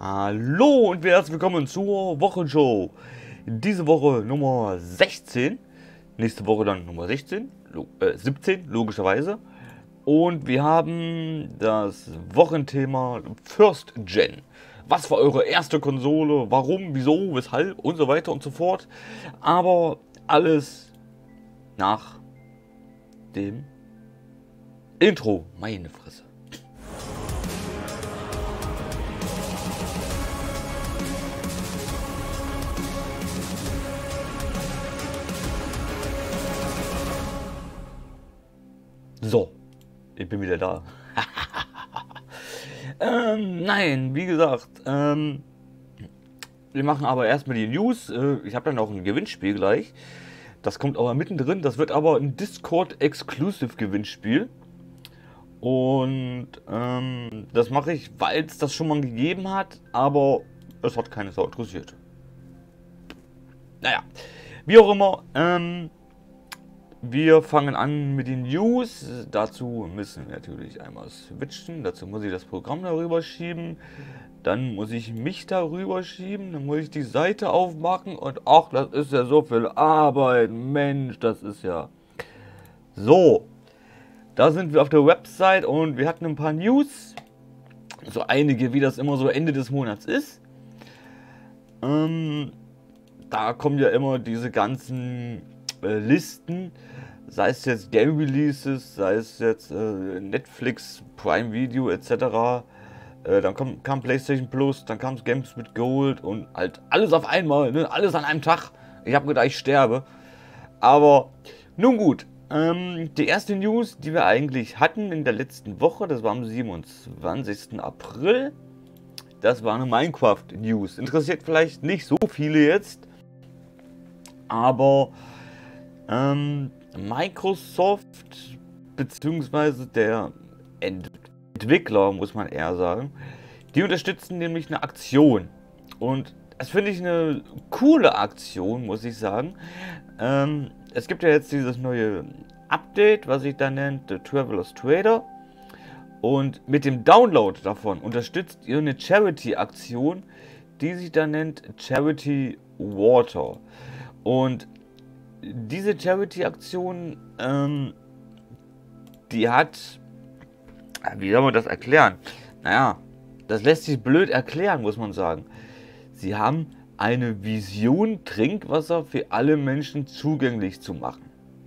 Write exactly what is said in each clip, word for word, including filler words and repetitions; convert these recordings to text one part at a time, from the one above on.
Hallo und herzlich willkommen zur Wochenshow. Diese Woche Nummer sechzehn, nächste Woche dann Nummer sechzehn, äh, siebzehn logischerweise. Und wir haben das Wochenthema First Gen. Was war eure erste Konsole? Warum, wieso, weshalb und so weiter und so fort. Aber alles nach dem Intro. Meine Fresse. So, ich bin wieder da. ähm, nein, wie gesagt, ähm, wir machen aber erstmal die News. Äh, ich habe dann auch ein Gewinnspiel gleich. Das kommt aber mittendrin. Das wird aber ein Discord-Exclusive-Gewinnspiel. Und ähm, das mache ich, weil es das schon mal gegeben hat, aber es hat keine Sau interessiert. Naja, wie auch immer, ähm, wir fangen an mit den News. Dazu müssen wir natürlich einmal switchen. Dazu muss ich das Programm darüber schieben. Dann muss ich mich darüber schieben. Dann muss ich die Seite aufmachen. Und ach, das ist ja so viel Arbeit. Mensch, das ist ja... So, da sind wir auf der Website und wir hatten ein paar News. So einige, wie das immer so Ende des Monats ist. Ähm, da kommen ja immer diese ganzen äh, Listen. Sei es jetzt Game Releases, sei es jetzt äh, Netflix, Prime Video et cetera. Äh, dann kam, kam PlayStation Plus, dann kam Games with Gold und halt alles auf einmal, ne? Alles an einem Tag. Ich habe gedacht, ich sterbe. Aber nun gut, ähm, die erste News, die wir eigentlich hatten in der letzten Woche, das war am siebenundzwanzigsten April. Das war eine Minecraft News. Interessiert vielleicht nicht so viele jetzt, aber ähm, Microsoft bzw. der Entwickler, muss man eher sagen, die unterstützen nämlich eine Aktion. Und das finde ich eine coole Aktion, muss ich sagen. Ähm, es gibt ja jetzt dieses neue Update, was sich da nennt, The Traveler's Trader. Und mit dem Download davon unterstützt ihr eine Charity-Aktion, die sich da nennt Charity Water. Und diese Charity-Aktion, ähm, die hat, wie soll man das erklären? Naja, das lässt sich blöd erklären, muss man sagen. Sie haben eine Vision, Trinkwasser für alle Menschen zugänglich zu machen.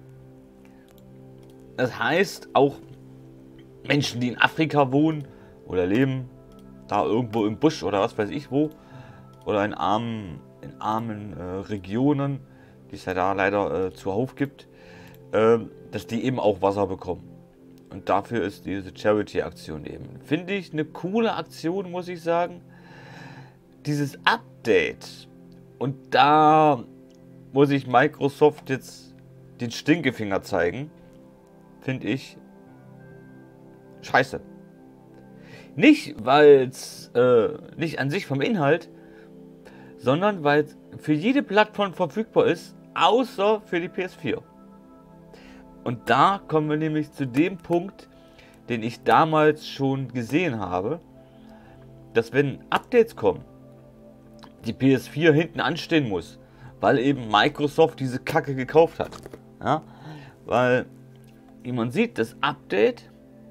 Das heißt, auch Menschen, die in Afrika wohnen oder leben, da irgendwo im Busch oder was weiß ich wo, oder in armen, in armen äh, Regionen, die es ja da leider äh, zuhauf gibt, äh, dass die eben auch Wasser bekommen. Und dafür ist diese Charity-Aktion eben. Finde ich eine coole Aktion, muss ich sagen. Dieses Update. Und da muss ich Microsoft jetzt den Stinkefinger zeigen. Finde ich scheiße. Nicht, weil es äh, nicht an sich vom Inhalt, sondern weil es für jede Plattform verfügbar ist, außer für die P S vier. Und da kommen wir nämlich zu dem Punkt, den ich damals schon gesehen habe, dass wenn Updates kommen, die P S vier hinten anstehen muss, weil eben Microsoft diese Kacke gekauft hat. Ja? Weil, wie man sieht, das Update,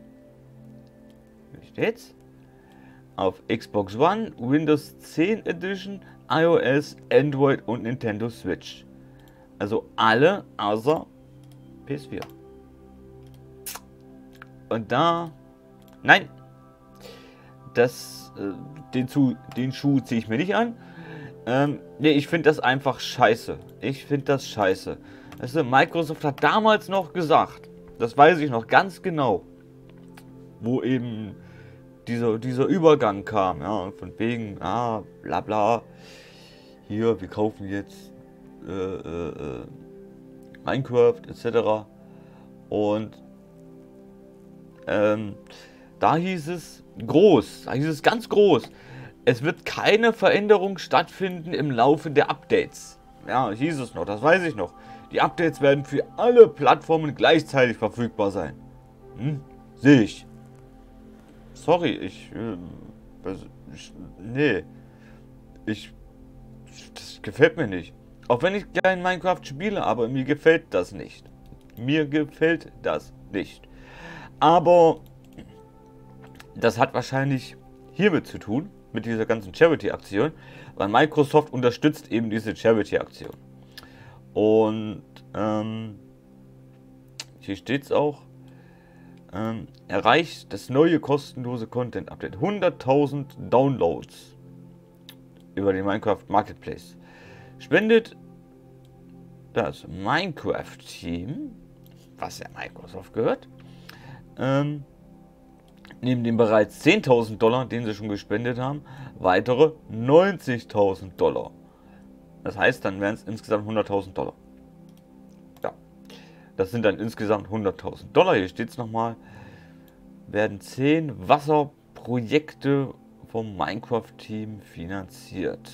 wie steht's? Auf Xbox One, Windows zehn Edition, iOS, Android und Nintendo Switch. Also alle außer P S vier. Und da... Nein! Das, äh, den, zu, den Schuh ziehe ich mir nicht an. Ähm, nee, ich finde das einfach scheiße. Ich finde das scheiße. Also Microsoft hat damals noch gesagt, das weiß ich noch ganz genau, wo eben dieser, dieser Übergang kam, ja, von wegen, ah, bla bla, hier, wir kaufen jetzt äh, äh, äh, Minecraft et cetera. Und ähm, da hieß es groß, da hieß es ganz groß, es wird keine Veränderung stattfinden im Laufe der Updates. Ja, hieß es noch, das weiß ich noch. Die Updates werden für alle Plattformen gleichzeitig verfügbar sein. Hm? Sehe ich. Sorry, ich äh, nee, ich, das gefällt mir nicht. Auch wenn ich gerne Minecraft spiele, aber mir gefällt das nicht. Mir gefällt das nicht. Aber das hat wahrscheinlich hiermit zu tun, mit dieser ganzen Charity-Aktion, weil Microsoft unterstützt eben diese Charity-Aktion. Und ähm, hier steht es auch, ähm, erreicht das neue kostenlose Content-Update hunderttausend Downloads über den Minecraft Marketplace. Spendet das Minecraft-Team, was ja Microsoft gehört, ähm, neben den bereits zehntausend Dollar, den sie schon gespendet haben, weitere neunzigtausend Dollar. Das heißt, dann wären es insgesamt hunderttausend Dollar. Ja, das sind dann insgesamt hunderttausend Dollar. Hier steht es nochmal. Werden zehn Wasserprojekte vom Minecraft-Team finanziert.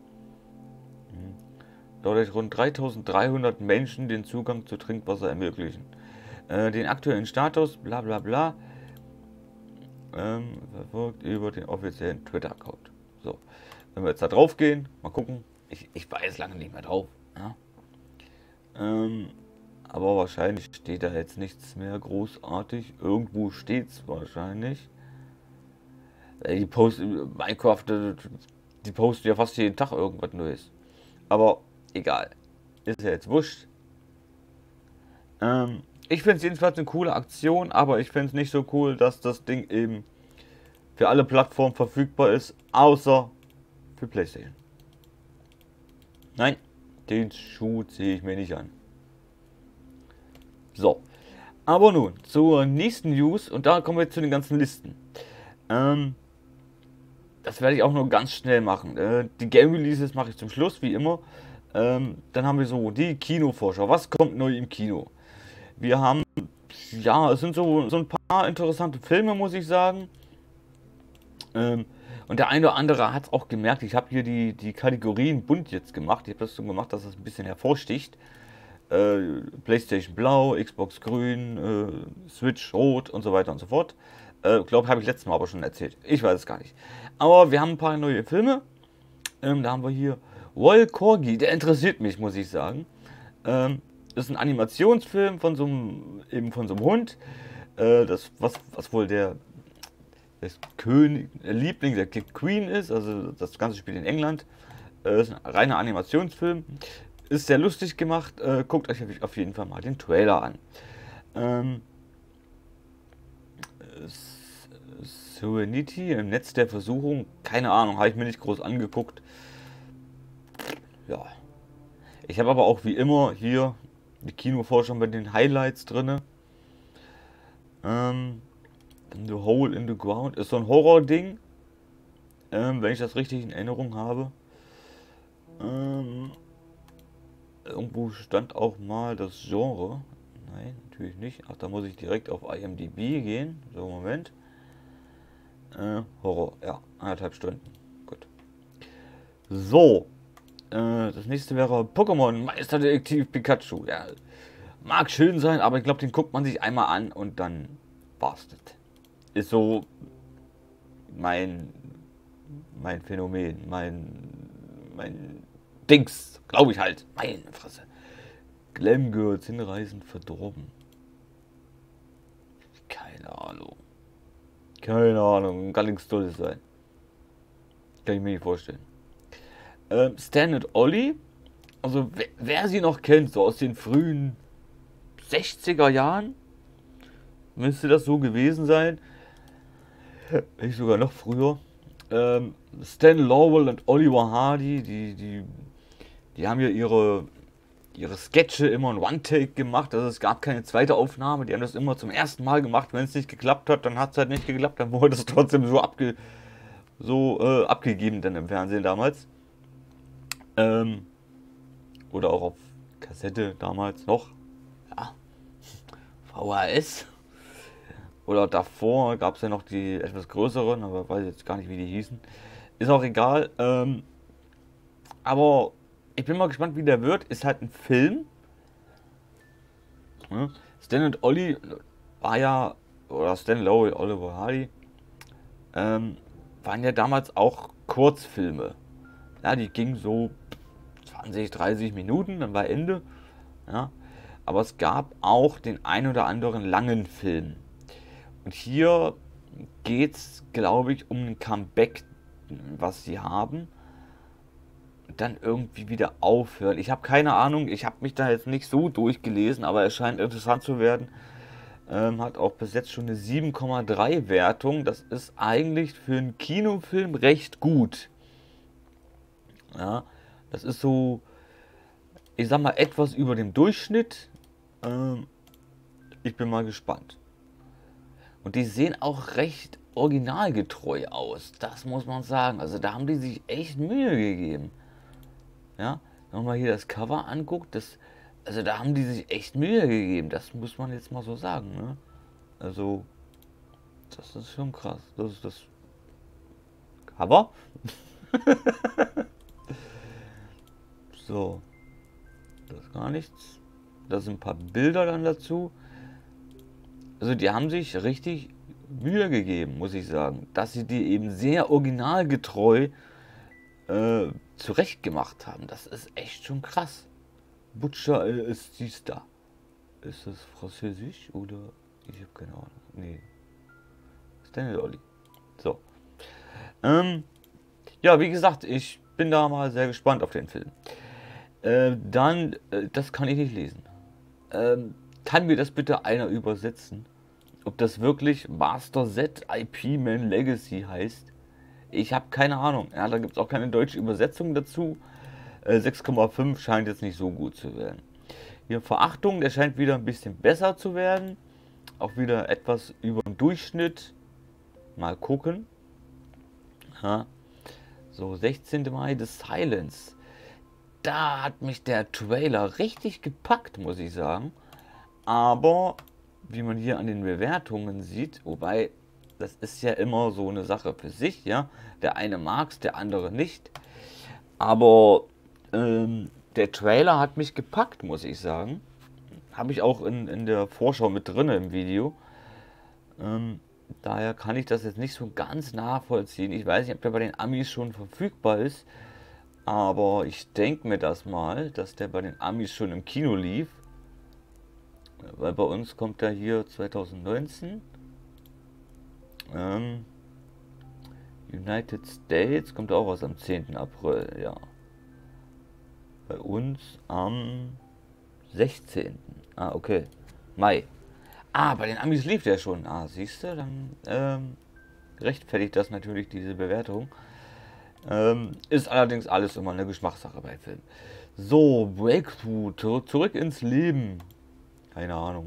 Dadurch rund dreitausenddreihundert Menschen den Zugang zu Trinkwasser ermöglichen. Äh, den aktuellen Status, bla bla bla, ähm, verfolgt über den offiziellen Twitter-Account. So, wenn wir jetzt da drauf gehen, mal gucken. Ich, ich weiß lange nicht mehr drauf. Ja? Ähm, aber wahrscheinlich steht da jetzt nichts mehr großartig. Irgendwo steht es wahrscheinlich. Die posten, Minecraft, die posten ja fast jeden Tag irgendwas Neues. Aber egal. Ist ja jetzt wurscht. Ähm, ich finde es jedenfalls eine coole Aktion, aber ich finde es nicht so cool, dass das Ding eben für alle Plattformen verfügbar ist, außer für PlayStation. Nein, den Schuh ziehe ich mir nicht an. So, aber nun zur nächsten News und da kommen wir zu den ganzen Listen. Ähm, das werde ich auch nur ganz schnell machen. Äh, die Game Releases mache ich zum Schluss, wie immer. Ähm, dann haben wir so die Kinovorschau. Was kommt neu im Kino? Wir haben, ja, es sind so, so ein paar interessante Filme, muss ich sagen. Ähm, und der eine oder andere hat es auch gemerkt. Ich habe hier die, die Kategorien bunt jetzt gemacht. Ich habe das so gemacht, dass das ein bisschen hervorsticht. Äh, PlayStation Blau, Xbox Grün, äh, Switch Rot und so weiter und so fort. Äh, glaube, habe ich letztes Mal aber schon erzählt. Ich weiß es gar nicht. Aber wir haben ein paar neue Filme. Ähm, da haben wir hier Royal Corgi. Der interessiert mich, muss ich sagen. Ähm, das ist ein Animationsfilm von so einem, eben von so einem Hund. Äh, das, was, was wohl der, der König, der Liebling der Queen ist. Also das Ganze spielt in England. Äh, das ist ein reiner Animationsfilm. Ist sehr lustig gemacht. Äh, guckt euch auf jeden Fall mal den Trailer an. Ähm, Serenity im Netz der Versuchung. Keine Ahnung, habe ich mir nicht groß angeguckt. Ja. Ich habe aber auch wie immer hier die Kinovorschau mit den Highlights drin. Ähm, The Hole in the Ground ist so ein Horror-Ding. Ähm, wenn ich das richtig in Erinnerung habe. Ähm, irgendwo stand auch mal das Genre. Nein, natürlich nicht. Ach, da muss ich direkt auf I M D B gehen. So, Moment. Äh, Horror, ja, anderthalb Stunden. Gut. So. Äh, das nächste wäre Pokémon Meisterdetektiv Pikachu. Ja, mag schön sein, aber ich glaube, den guckt man sich einmal an und dann war's das. Ist so mein, mein Phänomen, mein, mein Dings, glaube ich halt. Meine Fresse. Glamgirls hinreißend verdorben. Keine Ahnung. Keine Ahnung, kann nichts Tolles sein. Kann ich mir nicht vorstellen. Ähm, Stan und Ollie. Also wer, wer sie noch kennt, so aus den frühen sechziger Jahren, müsste das so gewesen sein. Wenn nicht sogar noch früher. Ähm, Stan Laurel und Oliver Hardy, die, die, die haben ja ihre, ihre Sketche immer in One-Take gemacht. Also es gab keine zweite Aufnahme. Die haben das immer zum ersten Mal gemacht. Wenn es nicht geklappt hat, dann hat es halt nicht geklappt. Dann wurde es trotzdem so, abge, so äh, abgegeben dann im Fernsehen damals. Ähm, oder auch auf Kassette damals noch. Ja. V H S. Oder davor gab es ja noch die etwas größeren, aber weiß jetzt gar nicht, wie die hießen. Ist auch egal. Ähm, aber ich bin mal gespannt, wie der wird. Ist halt ein Film. Ja. Stan und Ollie war ja, oder Stan Laurel, Oliver Hardy, ähm, waren ja damals auch Kurzfilme. Ja, die gingen so zwanzig, dreißig Minuten, dann war Ende. Ja, aber es gab auch den ein oder anderen langen Film. Und hier geht es, glaube ich, um ein Comeback, was sie haben. Dann irgendwie wieder aufhören. Ich habe keine Ahnung, ich habe mich da jetzt nicht so durchgelesen, aber es scheint interessant zu werden. Ähm, hat auch bis jetzt schon eine sieben Komma drei Wertung. Das ist eigentlich für einen Kinofilm recht gut. Ja, das ist so, ich sag mal, etwas über dem Durchschnitt. Ähm, ich bin mal gespannt. Und die sehen auch recht originalgetreu aus. Das muss man sagen. Also da haben die sich echt Mühe gegeben. Ja, wenn man mal hier das Cover anguckt, das, also da haben die sich echt Mühe gegeben. Das muss man jetzt mal so sagen. Ne? Also, das ist schon krass. Das ist das Cover. So, das ist gar nichts. Da sind ein paar Bilder dann dazu. Also die haben sich richtig Mühe gegeben, muss ich sagen. Dass sie die eben sehr originalgetreu äh, zurecht gemacht haben. Das ist echt schon krass. Butcher äh, ist dies da. Ist das Französisch oder? Ich habe keine Ahnung. Nee. Stanley Ollie. So. Ähm, ja, wie gesagt, ich bin da mal sehr gespannt auf den Film. Äh, dann, äh, das kann ich nicht lesen. Ähm, kann mir das bitte einer übersetzen? Ob das wirklich Master Z I P Man Legacy heißt? Ich habe keine Ahnung. Ja, da gibt es auch keine deutsche Übersetzung dazu. Äh, sechs Komma fünf scheint jetzt nicht so gut zu werden. Hier Verachtung, der scheint wieder ein bisschen besser zu werden. Auch wieder etwas über den Durchschnitt. Mal gucken. Ja. So, sechzehnten Mai, The Silence. Da hat mich der Trailer richtig gepackt, muss ich sagen. Aber, wie man hier an den Bewertungen sieht, wobei, das ist ja immer so eine Sache für sich, ja. Der eine mag es, der andere nicht. Aber ähm, der Trailer hat mich gepackt, muss ich sagen. Habe ich auch in, in der Vorschau mit drin im Video. Ähm, daher kann ich das jetzt nicht so ganz nachvollziehen. Ich weiß nicht, ob der bei den Amis schon verfügbar ist. Aber ich denke mir das mal, dass der bei den Amis schon im Kino lief. Weil bei uns kommt er hier zwanzig neunzehn. Ähm, United States kommt auch aus am zehnten April, ja. Bei uns am sechzehnten Ah, okay. Mai. Ah, bei den Amis lief der schon. Ah, siehst du, dann ähm, rechtfertigt das natürlich diese Bewertung. Ähm, ist allerdings alles immer eine Geschmackssache bei Filmen. So, Breakthrough, zurück ins Leben. Keine Ahnung.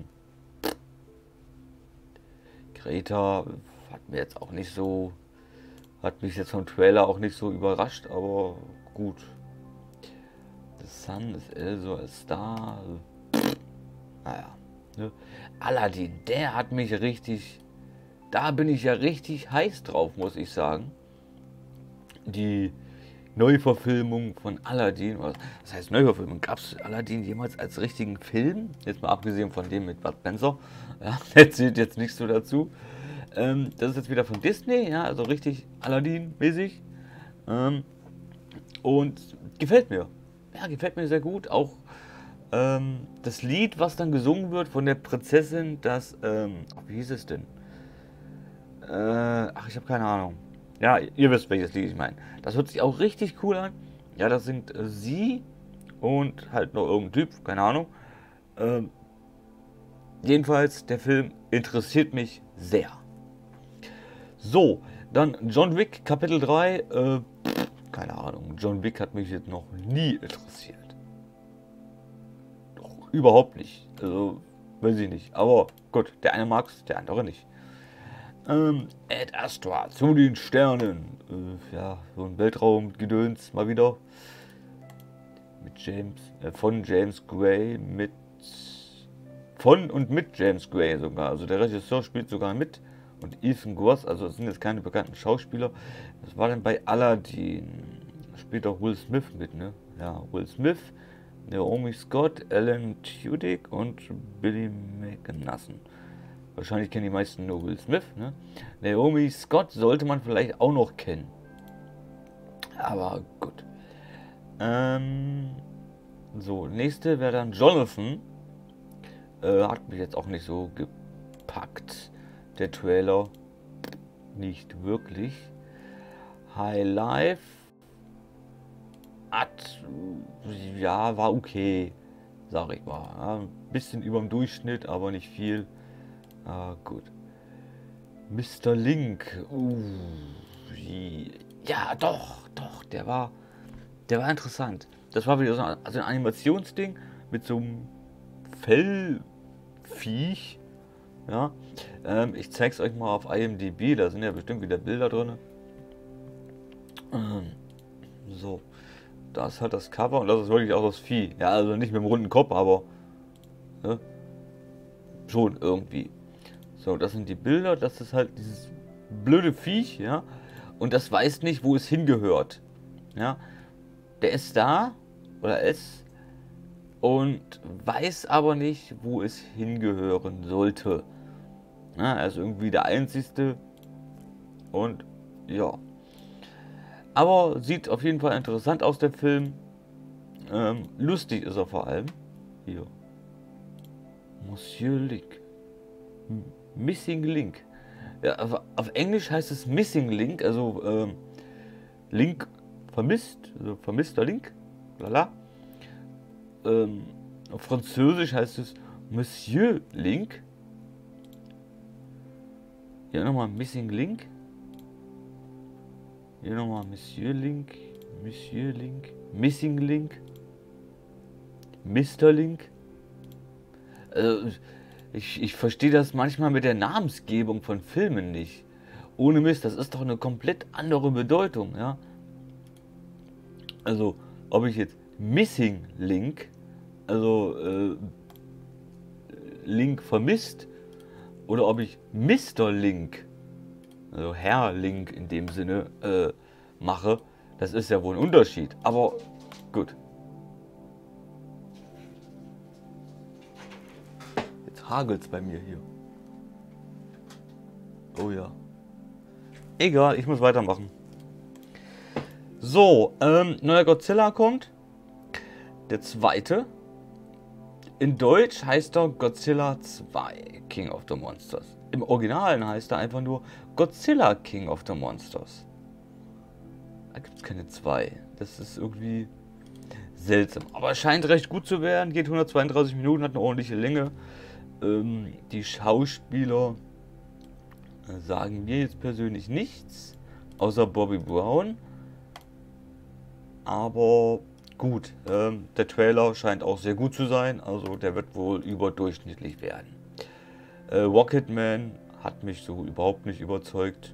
Greta hat mir jetzt auch nicht so, hat mich jetzt vom Trailer auch nicht so überrascht, aber gut. The Sun ist Elso als Star. Naja. Ne? Aladdin, der hat mich richtig, da bin ich ja richtig heiß drauf, muss ich sagen. Die Neuverfilmung von Aladdin, was heißt Neuverfilmung? Gab es Aladdin jemals als richtigen Film? Jetzt mal abgesehen von dem mit Bud Spencer. Ja, erzählt jetzt nichts so dazu. Ähm, das ist jetzt wieder von Disney, ja, also richtig Aladdin-mäßig. Ähm, und gefällt mir. Ja, gefällt mir sehr gut. Auch ähm, das Lied, was dann gesungen wird von der Prinzessin, das, ähm, wie hieß es denn? Äh, ach, ich habe keine Ahnung. Ja, ihr wisst, welches Lied ich meine. Das hört sich auch richtig cool an. Ja, das singt äh, sie und halt noch irgendein Typ, keine Ahnung. Ähm, jedenfalls, der Film interessiert mich sehr. So, dann John Wick Kapitel drei. Äh, keine Ahnung, John Wick hat mich jetzt noch nie interessiert. Doch, überhaupt nicht. Also, weiß ich nicht. Aber gut, der eine mag es, der andere nicht. Ähm, Ad Astra, zu den Sternen. Äh, ja, so ein Weltraumgedöns mal wieder. Mit James, äh, von James Gray, mit, von und mit James Gray sogar. Also der Regisseur spielt sogar mit. Und Ethan Gross, also es sind jetzt keine bekannten Schauspieler. Das war dann bei Aladdin. Da spielt auch Will Smith mit, ne? Ja, Will Smith, Naomi Scott, Alan Tudyk und Billy McNasson. Wahrscheinlich kennen die meisten nur Will Smith. Ne? Naomi Scott sollte man vielleicht auch noch kennen. Aber gut. Ähm, so, nächste wäre dann Jonathan. Äh, hat mich jetzt auch nicht so gepackt. Der Trailer. Nicht wirklich. High Life. Hat, ja, war okay. Sag ich mal. Ja, ein bisschen über dem Durchschnitt, aber nicht viel. Ah, gut. Mister Link. Uh, ja, doch, doch, der war, der war interessant. Das war wieder so ein, also ein Animationsding mit so einem Fellviech. Ja, ähm, ich zeig's euch mal auf I M D B. Da sind ja bestimmt wieder Bilder drin. Ähm, so, das hat das Cover und das ist wirklich auch das Vieh. Ja, also nicht mit dem runden Kopf, aber ne, schon irgendwie. So, das sind die Bilder, das ist halt dieses blöde Viech, ja. Und das weiß nicht, wo es hingehört. Ja. Der ist da, oder es, und weiß aber nicht, wo es hingehören sollte. Ja, er ist irgendwie der Einzige. Und ja. Aber sieht auf jeden Fall interessant aus, der Film. Ähm, lustig ist er vor allem. Hier. Monsieur Link. Missing Link. Ja, auf, auf Englisch heißt es Missing Link, also ähm, Link vermisst, also vermisster Link. Lala. Ähm, auf Französisch heißt es Monsieur Link. Hier nochmal Missing Link. Hier nochmal Monsieur Link. Monsieur Link. Missing Link. Mister Link. Also, ich, ich verstehe das manchmal mit der Namensgebung von Filmen nicht. Ohne Mist, das ist doch eine komplett andere Bedeutung, ja. Also, ob ich jetzt Missing Link, also äh, Link vermisst, oder ob ich Mister Link, also Herr Link in dem Sinne, äh, mache, das ist ja wohl ein Unterschied. Aber gut. Jetzt hagelt's bei mir hier. Oh ja. Egal, ich muss weitermachen. So, ähm, neuer Godzilla kommt. Der zweite. In Deutsch heißt er Godzilla zwei King of the Monsters. Im Originalen heißt er einfach nur Godzilla King of the Monsters. Da gibt es keine zwei. Das ist irgendwie seltsam. Aber es scheint recht gut zu werden. Geht hundertzweiunddreißig Minuten, hat eine ordentliche Länge. Ähm, die Schauspieler äh, sagen mir jetzt persönlich nichts. Außer Bobby Brown. Aber gut, ähm, der Trailer scheint auch sehr gut zu sein. Also der wird wohl überdurchschnittlich werden. Äh, Rocketman hat mich so überhaupt nicht überzeugt.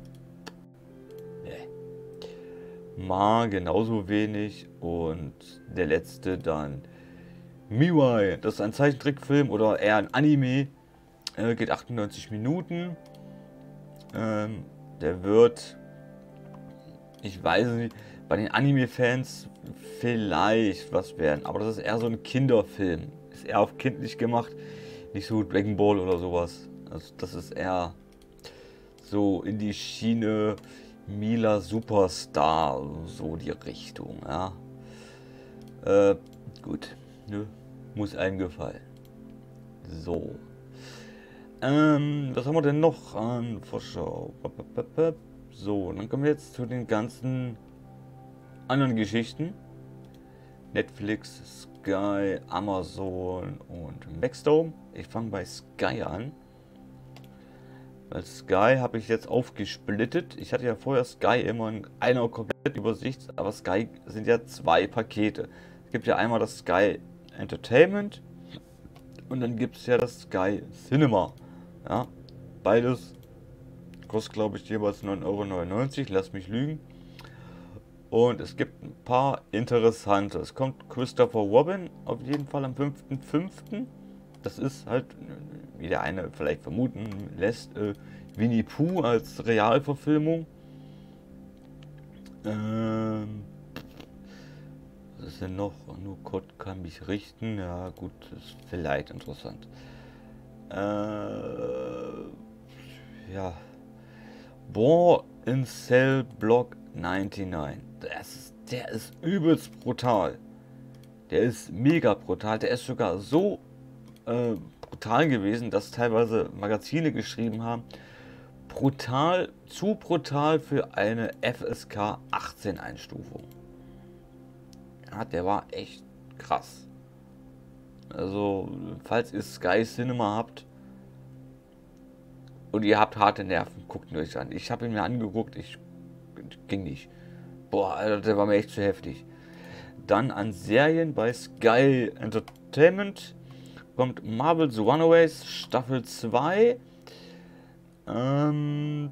Nee. Ma genauso wenig. Und der letzte dann Mirai. Das ist ein Zeichentrickfilm oder eher ein Anime. Äh, geht achtundneunzig Minuten. Ähm, der wird, ich weiß nicht, bei den Anime-Fans vielleicht was werden. Aber das ist eher so ein Kinderfilm. Ist eher auf kindlich gemacht. Nicht so Dragon Ball oder sowas. Also das ist eher so in die Schiene Mila Superstar. So die Richtung. Ja. Äh, gut. Nö. Muss einem gefallen. So. Ähm, was haben wir denn noch an Vorschau? So, dann kommen wir jetzt zu den ganzen anderen Geschichten. Netflix, Sky, Amazon und Maxdome. Ich fange bei Sky an. Weil Sky habe ich jetzt aufgesplittet. Ich hatte ja vorher Sky immer in einer Komplettübersicht, aber Sky sind ja zwei Pakete. Es gibt ja einmal das Sky Entertainment und dann gibt es ja das Sky Cinema. Ja, beides kostet, glaube ich, jeweils neun Euro neunundneunzig. Lass mich lügen. Und es gibt ein paar interessante. Es kommt Christopher Robin auf jeden Fall am fünften fünften Das ist halt, wie der eine vielleicht vermuten lässt, äh, Winnie Pooh als Realverfilmung. Ähm, was ist denn noch? Nur Gott kann mich richten. Ja gut, ist vielleicht interessant. Äh, ja. Born in Cell Block neunundneunzig. Das ist, der ist übelst brutal. Der ist mega brutal. Der ist sogar so äh, brutal gewesen, dass teilweise Magazine geschrieben haben, brutal, zu brutal für eine F S K achtzehn Einstufung. Ja, der war echt krass. Also, falls ihr Sky Cinema habt und ihr habt harte Nerven, guckt ihn euch an. Ich habe ihn mir angeguckt, ich ging nicht. Boah, Alter, der war mir echt zu heftig. Dann an Serien bei Sky Entertainment kommt Marvel's Runaways Staffel zwei. Ähm,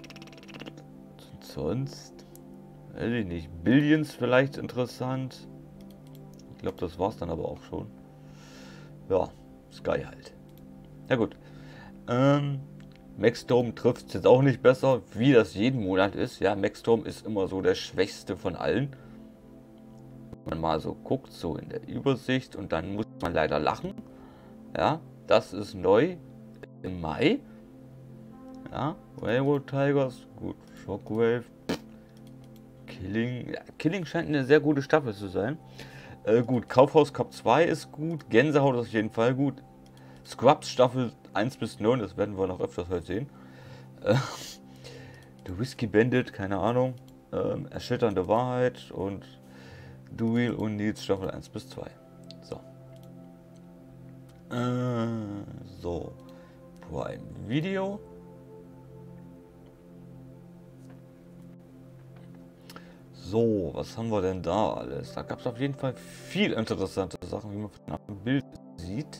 sonst, weiß ich nicht, Billions vielleicht interessant. Ich glaube, das war's dann aber auch schon. Ja, Sky halt. Ja gut. Ähm, Maxdome trifft es jetzt auch nicht besser, wie das jeden Monat ist. Ja, Maxdome ist immer so der schwächste von allen. Wenn man mal so guckt, so in der Übersicht, und dann muss man leider lachen. Ja, das ist neu im Mai. Ja, Railroad Tigers, gut, Shockwave, Killing. Ja, Killing scheint eine sehr gute Staffel zu sein. Äh, gut, Kaufhaus Cup zwei ist gut, Gänsehaut ist auf jeden Fall gut. Scrubs Staffel eins bis neun, das werden wir noch öfters heute sehen. Äh, The Whiskey Bandit, keine Ahnung. Ähm, Erschütternde Wahrheit und Duel und Nils Staffel eins bis zwei. So. Äh, so. Prime Video. So, was haben wir denn da alles? Da gab es auf jeden Fall viel interessante Sachen, wie man von dem Bild sieht.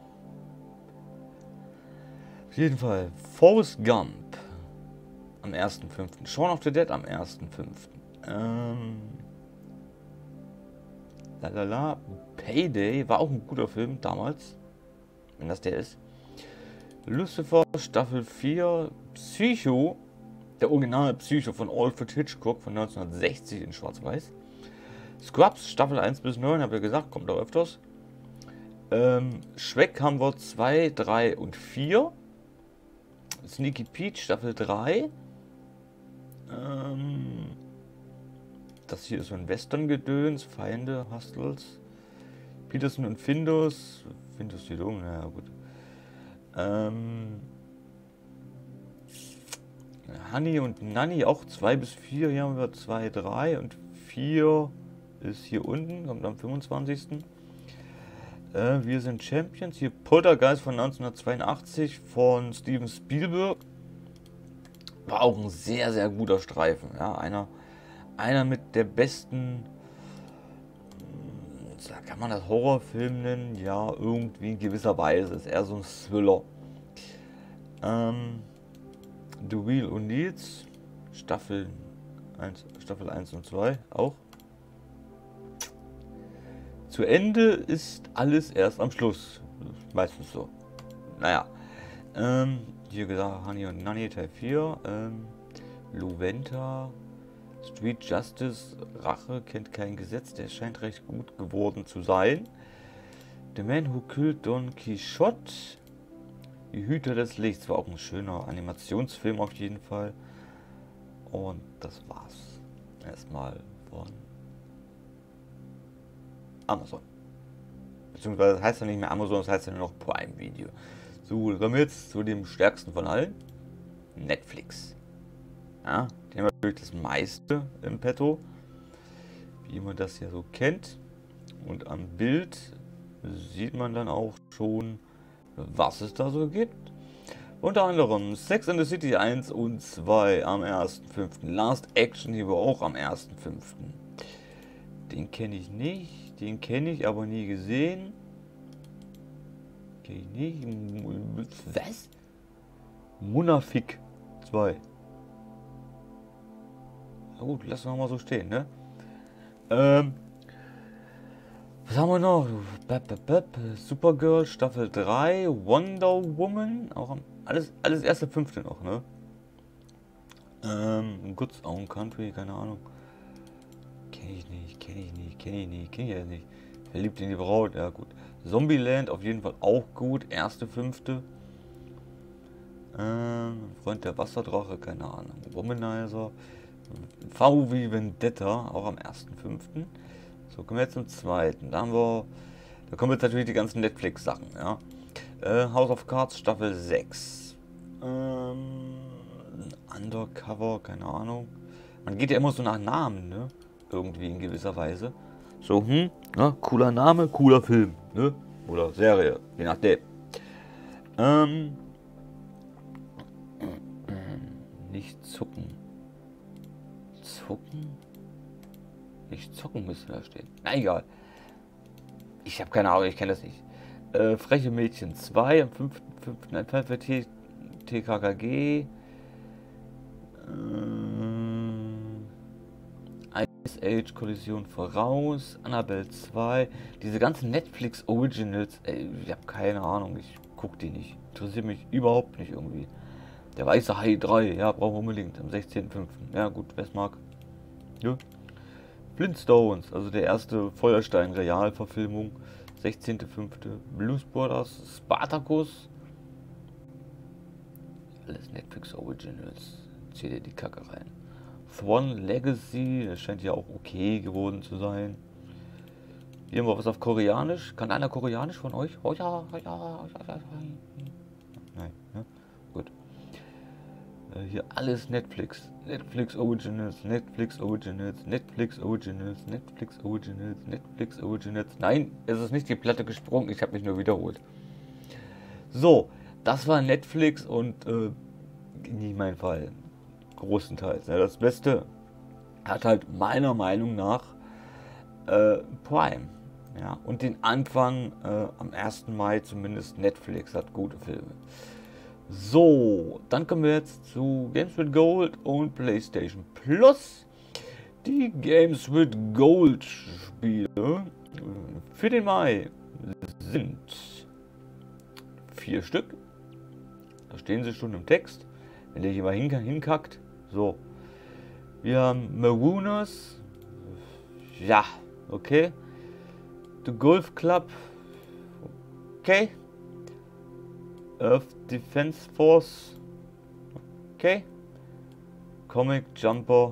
Auf jeden Fall Forrest Gump am ersten fünften Shaun of the Dead am ersten fünften Ähm, lalala, Payday war auch ein guter Film damals, wenn das der ist. Lucifer Staffel vier, Psycho, der originale Psycho von Alfred Hitchcock von neunzehnhundertsechzig in Schwarz-Weiß. Scrubs Staffel eins bis neun, habe ich gesagt, kommt auch öfters. Ähm, Shrek haben wir zwei, drei und vier. Sneaky Pete Staffel drei. Ähm, das hier ist so ein Western-Gedöns. Feinde, Hustles. Peterson und Findus. Findus die Dumm, naja gut. Ähm, Honey und Nanny auch zwei bis vier. Hier haben wir zwei, drei und vier ist hier unten, kommt am fünfundzwanzigsten Äh, wir sind Champions. Hier Poltergeist von neunzehnhundertzweiundachtzig von Steven Spielberg. War auch ein sehr, sehr guter Streifen. Ja, einer, einer mit der besten, kann man das Horrorfilm nennen? Ja, irgendwie in gewisser Weise. Ist eher so ein Thriller. Ähm, The Wheel und Nils, Staffel eins, Staffel eins und zwei auch. Zu Ende ist alles erst am Schluss. Meistens so. Naja. Ähm, hier gesagt, Honey und Nanny Teil vier. Ähm, Loventa. Street Justice. Rache kennt kein Gesetz. Der scheint recht gut geworden zu sein. The Man Who Killed Don Quixote. Die Hüter des Lichts war auch ein schöner Animationsfilm auf jeden Fall. Und das war's. Erstmal von Amazon. Beziehungsweise das heißt ja nicht mehr Amazon, das heißt ja nur noch Prime Video. So, dann kommen wir jetzt zu dem stärksten von allen. Netflix. Ja, die haben natürlich das meiste im Petto. Wie man das ja so kennt. Und am Bild sieht man dann auch schon, was es da so gibt. Unter anderem Sex and the City eins und zwei am ersten fünften Last Action Hero auch am ersten fünften Den kenne ich nicht, den kenne ich aber nie gesehen. Kenne ich nicht. Was? Munafik zwei. Na gut, lassen wir mal so stehen, ne? Ähm. Was haben wir noch? Supergirl Staffel drei, Wonder Woman, auch am, alles, alles erste fünfte noch, ne? Ähm, Goods Own Country, keine Ahnung. Kenne ich nicht, kenne ich nicht, kenne ich nicht, kenne ich ja nicht. Verliebt in die Braut, ja gut. Zombieland auf jeden Fall auch gut, erste fünfte Ähm, Freund der Wasserdrache, keine Ahnung. Womanizer. V wie Vendetta, auch am ersten fünften So, kommen wir jetzt zum zweiten. Da haben wir. Da kommen jetzt natürlich die ganzen Netflix-Sachen, ja. Äh, House of Cards Staffel sechs. Ähm, Undercover, keine Ahnung. Man geht ja immer so nach Namen, ne? Irgendwie in gewisser Weise. So, hm, ja, cooler Name, cooler Film, ne? Oder Serie, je nachdem. Ähm, nicht zucken. Zucken? Nicht zocken müsste da stehen. Na egal. Ich habe keine Ahnung, ich kenne das nicht. Äh, Freche Mädchen zwei am fünften fünften ein Fall für T K K G. Äh, Ice Age Kollision voraus. Annabelle zwei. Diese ganzen Netflix Originals. Ey, ich habe keine Ahnung. Ich gucke die nicht. Interessiert mich überhaupt nicht irgendwie. Der weiße Hai drei. Ja, brauchen wir unbedingt. Am sechzehnten fünften Ja gut, wer es mag. Ja. Flintstones, also der erste Feuerstein-Realverfilmung, sechzehnten fünften Blues Brothers, Spartacus, alles Netflix Originals, zieht ihr die Kacke rein. Thrawn Legacy, das scheint ja auch okay geworden zu sein. Hier haben wir was auf Koreanisch, kann einer Koreanisch von euch? Oh ja, oh ja, oh ja, oh ja. Nein, ne? Gut. Hier alles Netflix. Netflix Originals, Netflix Originals, Netflix Originals, Netflix Originals, Netflix Originals. Nein, es ist nicht die Platte gesprungen, ich habe mich nur wiederholt. So, das war Netflix und äh, nicht mein Fall. Großenteils. Ja, das Beste hat halt meiner Meinung nach äh, Prime. Ja, und den Anfang äh, am ersten Mai zumindest Netflix hat gute Filme. So, dann kommen wir jetzt zu Games with Gold und PlayStation Plus. Die Games with Gold Spiele für den Mai sind vier Stück. Da stehen sie schon im Text. Wenn der hier mal hin hinkackt. So, wir haben Marooners. Ja, okay. The Golf Club. Okay. Earth Defense Force. Okay. Comic Jumper.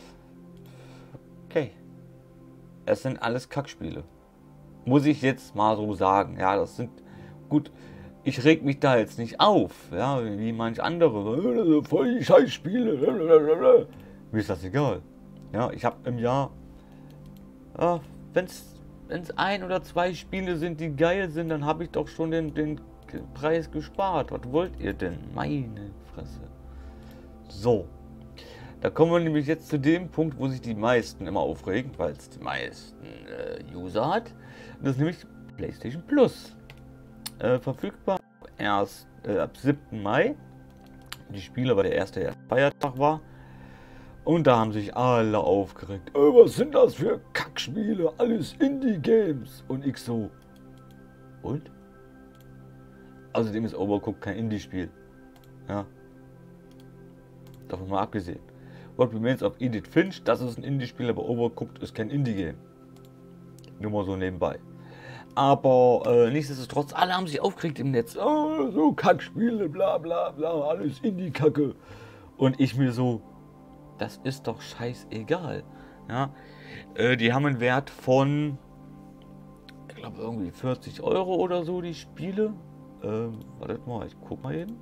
Okay. Es sind alles Kackspiele. Muss ich jetzt mal so sagen. Ja, das sind gut. Ich reg mich da jetzt nicht auf. Ja, wie manch andere. Voll die Scheißspiele. Mir ist das egal. Ja, ich habe im Jahr. Ja, wenn es ein oder zwei Spiele sind, die geil sind, dann habe ich doch schon den, den Preis gespart. Was wollt ihr denn? Meine Fresse. So. Da kommen wir nämlich jetzt zu dem Punkt, wo sich die meisten immer aufregen, weil es die meisten äh, User hat. Das ist nämlich PlayStation Plus. Äh, verfügbar erst äh, ab siebten Mai. Die Spiele, weil der erste erste Feiertag war. Und da haben sich alle aufgeregt. Äh, was sind das für Kackspiele? Alles Indie-Games. Und ich so. Und? Außerdem ist Overcooked kein Indie-Spiel. Ja. Davon mal abgesehen. What Remains of Edith Finch, das ist ein Indie-Spiel, aber Overcooked ist kein Indie-Game. Nur mal so nebenbei. Aber äh, nichtsdestotrotz, alle haben sich aufgeregt im Netz. Oh, so Kackspiele, bla bla bla, alles Indie-Kacke. Und ich mir so, das ist doch scheißegal. Ja. Äh, die haben einen Wert von, ich glaube irgendwie vierzig Euro oder so, die Spiele. Ähm, wartet mal, ich guck mal eben.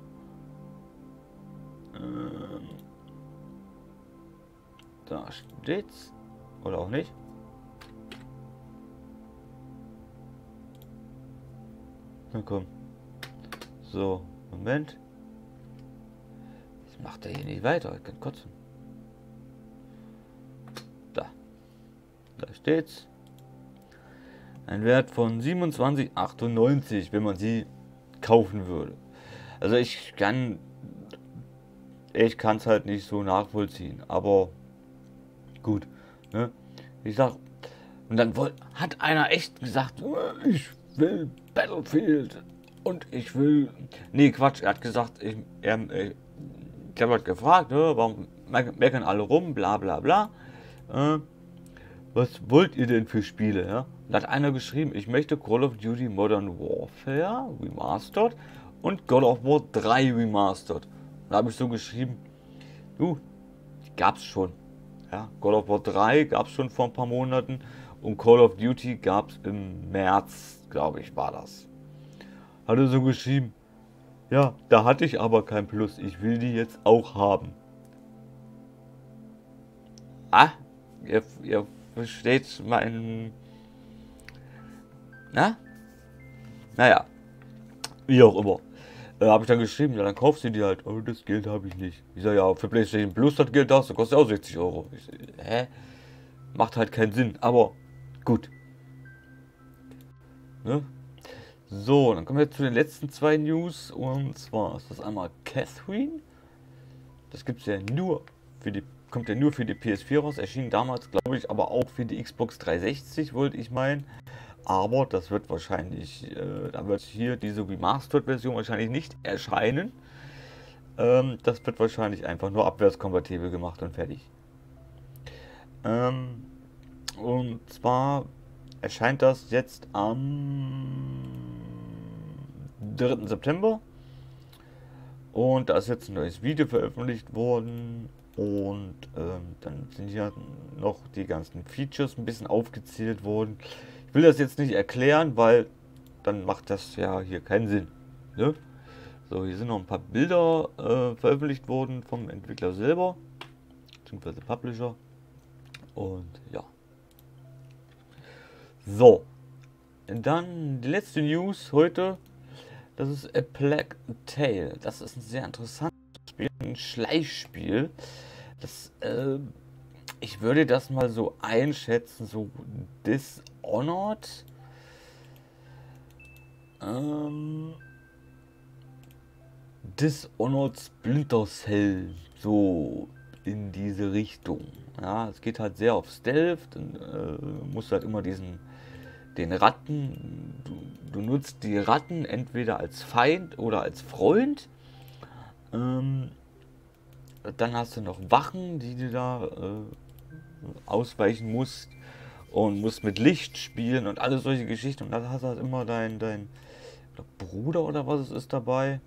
Ähm, da steht's. Oder auch nicht. Na komm. So, Moment. Das macht er hier nicht weiter. Ich kann kotzen. Da. Da steht's. Ein Wert von siebenundzwanzig Euro achtundneunzig, wenn man sie kaufen würde. Also ich kann ich kann es halt nicht so nachvollziehen, aber gut, ne? Ich sag, und dann wollt, hat einer echt gesagt, ich will Battlefield und ich will, nee Quatsch, er hat gesagt, ich, er, ich habe halt gefragt, ne, warum meckern alle rum, bla bla bla, äh, was wollt ihr denn für Spiele, ja? Da hat einer geschrieben, ich möchte Call of Duty Modern Warfare Remastered und God of War drei Remastered. Da habe ich so geschrieben, du, die gab's schon. Ja, God of War drei gab es schon vor ein paar Monaten und Call of Duty gab es im März, glaube ich, war das. Hatte so geschrieben, ja, da hatte ich aber kein Plus, ich will die jetzt auch haben. Ah, ihr, ihr versteht meinen... Na? Naja, wie auch immer. Äh, habe ich dann geschrieben, ja, dann kaufst du die halt. Oh, das Geld habe ich nicht. Ich sage, ja, für PlayStation Plus das Geld hast, das kostet auch sechzig Euro. Ich sag, hä? Macht halt keinen Sinn, aber gut. Ne? So, dann kommen wir zu den letzten zwei News. Und zwar ist das einmal Catherine. Das gibt es ja nur für die, kommt ja nur für die P S vier raus. Erschien damals, glaube ich, aber auch für die Xbox dreihundertsechzig, wollte ich meinen. Aber das wird wahrscheinlich, äh, da wird hier diese Remastered-Version wahrscheinlich nicht erscheinen. Ähm, das wird wahrscheinlich einfach nur abwärtskompatibel gemacht und fertig. Ähm, und zwar erscheint das jetzt am dritten September. Und da ist jetzt ein neues Video veröffentlicht worden. Und ähm, dann sind hier noch die ganzen Features ein bisschen aufgezählt worden. Ich will das jetzt nicht erklären, weil dann macht das ja hier keinen Sinn. Ne? So, hier sind noch ein paar Bilder äh, veröffentlicht worden vom Entwickler selber, beziehungsweise Publisher. Und ja. So, und dann die letzte News heute. Das ist A Plague Tale. Das ist ein sehr interessantes Spiel, ein Schleichspiel. Das, äh, ich würde das mal so einschätzen, so Dishonored. Ähm, Dishonored Splinter Cell, so in diese Richtung. Ja, es geht halt sehr auf Stealth, dann äh, musst du halt immer diesen, den Ratten, du, du nutzt die Ratten entweder als Feind oder als Freund. Ähm, dann hast du noch Wachen, die du da äh, ausweichen musst und musst mit Licht spielen und alle solche Geschichten. Und dann hast du halt immer dein, dein Bruder oder was es ist dabei.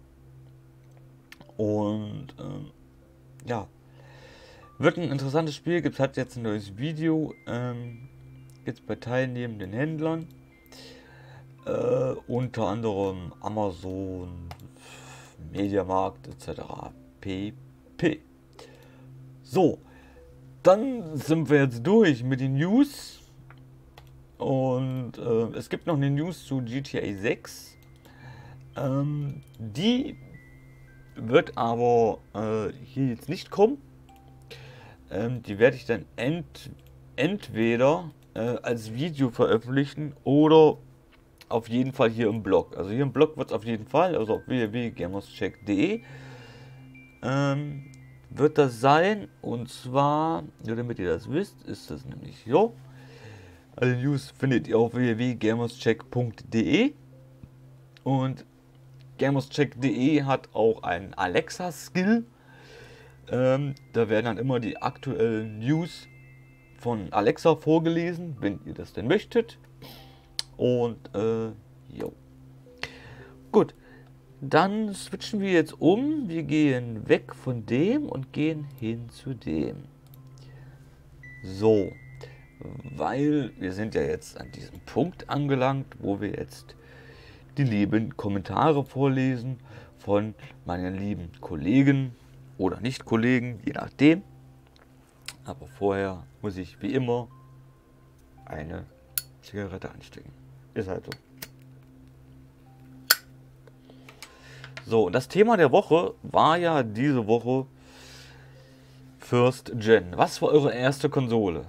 Und ähm, ja, wird ein interessantes Spiel. Gibt es halt jetzt ein neues Video. Ähm, jetzt bei teilnehmenden Händlern. Äh, unter anderem Amazon, Mediamarkt et cetera pp. So, dann sind wir jetzt durch mit den News. Und äh, es gibt noch eine News zu G T A sechs. Ähm, die wird aber äh, hier jetzt nicht kommen. Ähm, die werde ich dann ent entweder äh, als Video veröffentlichen oder auf jeden Fall hier im Blog. Also hier im Blog wird es auf jeden Fall, also auf w w w punkt gamerscheck punkt de ähm, wird das sein. Und zwar, nur damit ihr das wisst, ist das nämlich so. Alle News findet ihr auf w w w punkt gamerscheck punkt de und gamerscheck punkt de hat auch einen Alexa-Skill. Ähm, da werden dann immer die aktuellen News von Alexa vorgelesen, wenn ihr das denn möchtet. Und, äh, jo. Gut, dann switchen wir jetzt um. Wir gehen weg von dem und gehen hin zu dem. So, weil wir sind ja jetzt an diesem Punkt angelangt, wo wir jetzt die lieben Kommentare vorlesen von meinen lieben Kollegen oder Nicht-Kollegen, je nachdem. Aber vorher muss ich wie immer eine Zigarette anstecken. Ist halt so. So, und das Thema der Woche war ja diese Woche First Gen. Was war eure erste Konsole?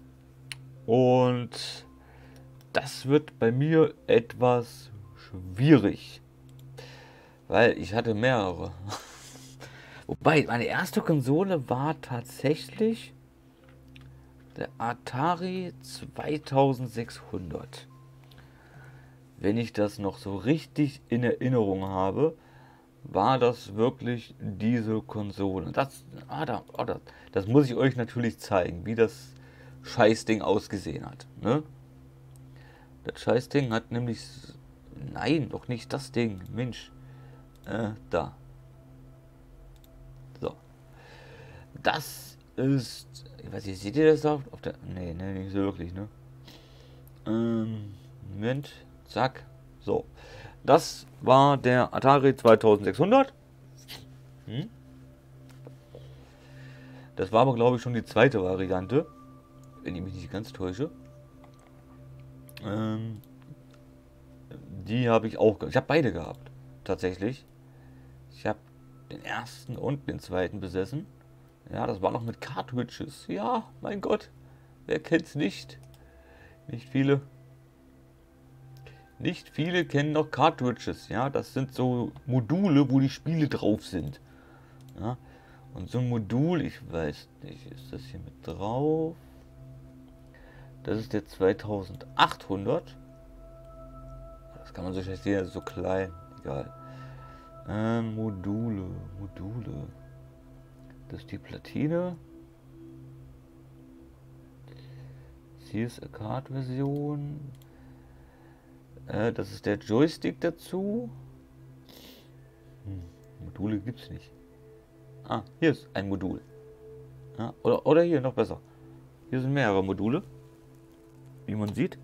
Und das wird bei mir etwas schwierig, weil ich hatte mehrere. Wobei, meine erste Konsole war tatsächlich der Atari zweitausendsechshundert. Wenn ich das noch so richtig in Erinnerung habe, war das wirklich diese Konsole. Das, ah, da, oh, das, das muss ich euch natürlich zeigen, wie das Scheißding ausgesehen hat. Ne? Das Scheißding hat nämlich... Nein, doch nicht das Ding. Mensch. Äh, da. So. Das ist... Ich weiß nicht, seht ihr das auf, auf der... Nee, nee, nicht so wirklich, ne? Ähm, Moment. Zack. So. Das war der Atari zweitausendsechshundert. Hm? Das war aber, glaube ich, schon die zweite Variante. Wenn ich mich nicht ganz täusche. Ähm, die habe ich auch... Ich habe beide gehabt. Tatsächlich. Ich habe den ersten und den zweiten besessen. Ja, das war noch mit Cartridges. Ja, mein Gott. Wer kennt's nicht? Nicht viele. Nicht viele kennen noch Cartridges. Ja, das sind so Module, wo die Spiele drauf sind. Ja, und so ein Modul, ich weiß nicht, ist das hier mit drauf? Das ist der zweitausendachthundert. Das kann man so schlecht sehen, das ist so klein. Egal. Äh, Module, Module. Das ist die Platine. Hier ist eine Card-Version. Äh, das ist der Joystick dazu. Hm, Module gibt es nicht. Ah, hier ist ein Modul. Ja, oder, oder hier, noch besser. Hier sind mehrere Module. Wie man sieht.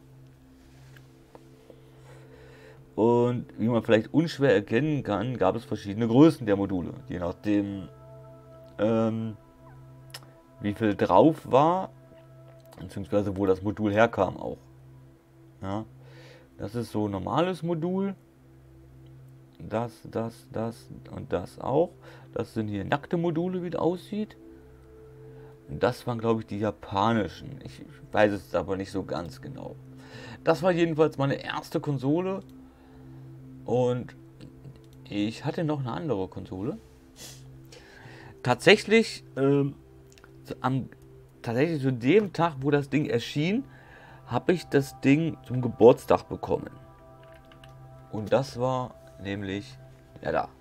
Und wie man vielleicht unschwer erkennen kann, gab es verschiedene Größen der Module. Je nachdem, ähm, wie viel drauf war, beziehungsweise wo das Modul herkam auch. Ja, das ist so ein normales Modul. Das, das, das und das auch. Das sind hier nackte Module, wie es aussieht. Und das waren, glaube ich, die japanischen. Ich weiß es aber nicht so ganz genau. Das war jedenfalls meine erste Konsole. Und ich hatte noch eine andere Konsole. Tatsächlich, ähm, am, tatsächlich zu dem Tag, wo das Ding erschien, habe ich das Ding zum Geburtstag bekommen. Und das war nämlich, ja da,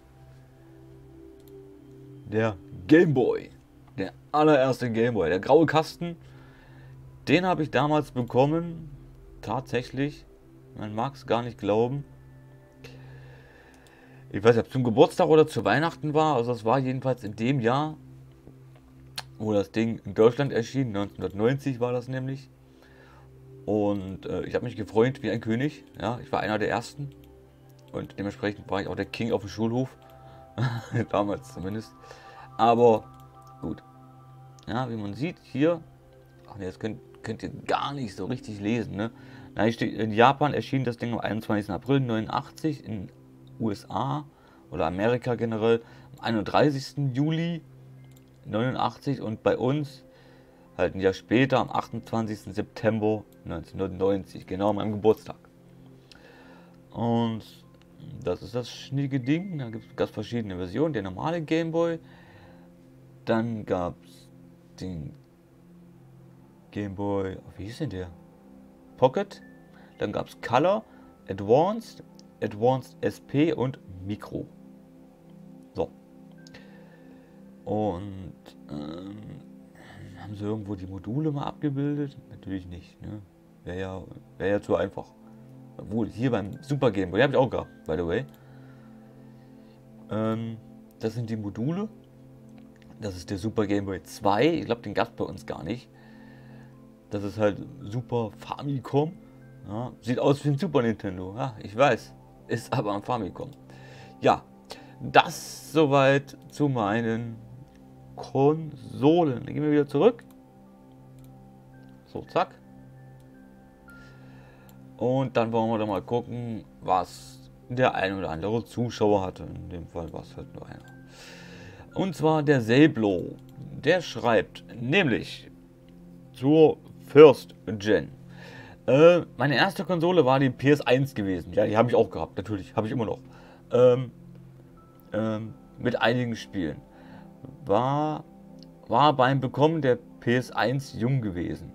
der Game Boy. Der allererste Game Boy, der graue Kasten. Den habe ich damals bekommen. Tatsächlich, man mag es gar nicht glauben. Ich weiß nicht, ob es zum Geburtstag oder zu Weihnachten war. Also es war jedenfalls in dem Jahr, wo das Ding in Deutschland erschien. neunzehnhundertneunzig war das nämlich. Und äh, ich habe mich gefreut wie ein König. Ja, ich war einer der Ersten. Und dementsprechend war ich auch der King auf dem Schulhof. Damals zumindest. Aber gut. Ja, wie man sieht hier. Ach ne, das könnt, könnt ihr gar nicht so richtig lesen. Ne? Na, hier steht, in Japan erschien das Ding am einundzwanzigsten April neunundachtzig. In U S A oder Amerika generell am einunddreißigsten Juli neunundachtzig. Und bei uns halt ein Jahr später am achtundzwanzigsten September neunzehnhundertneunzig. Genau an meinem Geburtstag. Und das ist das schnieke Ding. Da gibt es verschiedene Versionen. Der normale Game Boy. Dann gab es den Game Boy, wie hieß denn der? Pocket. Dann gab es Color, Advanced, Advanced S P und Micro. So. Und ähm, haben sie irgendwo die Module mal abgebildet? Natürlich nicht. Ne? Wäre ja, wär ja zu einfach. Obwohl, hier beim Super Game Boy, habe ich auch gehabt, by the way. Ähm, das sind die Module. Das ist der Super Game Boy zwei. Ich glaube, den gab es bei uns gar nicht. Das ist halt Super Famicom. Ja, sieht aus wie ein Super Nintendo. Ja, ich weiß. Ist aber ein Famicom. Ja, das soweit zu meinen Konsolen. Dann gehen wir wieder zurück. So, zack. Und dann wollen wir doch mal gucken, was der ein oder andere Zuschauer hatte. In dem Fall war es halt nur einer. Und zwar der Selblo. Der schreibt nämlich zur First Gen. Äh, meine erste Konsole war die P S eins gewesen. Ja, die habe ich auch gehabt. Natürlich, habe ich immer noch. Ähm, ähm, mit einigen Spielen. War, war beim Bekommen der P S eins jung gewesen.